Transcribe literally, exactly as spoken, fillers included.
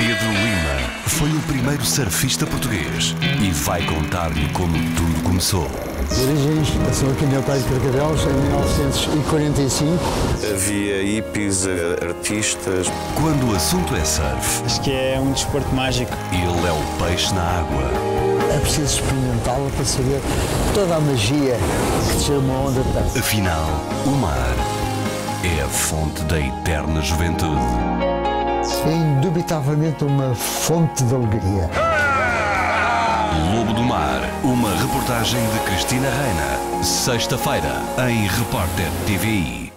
Pedro Lima foi o primeiro surfista português e vai contar-lhe como tudo começou. As origens são aqui na Praia de Carcavelos, em mil novecentos e quarenta e cinco. Havia hippies, artistas. Quando o assunto é surf, acho que é um desporto mágico. ele é o peixe na água. É preciso experimentá-lo para saber toda a magia que descer uma onda tem. Afinal, o mar é a fonte da eterna juventude. É indubitavelmente uma fonte de alegria. Lobo do Mar, uma reportagem de Cristina Reina. Sexta-feira, em Repórter T V I.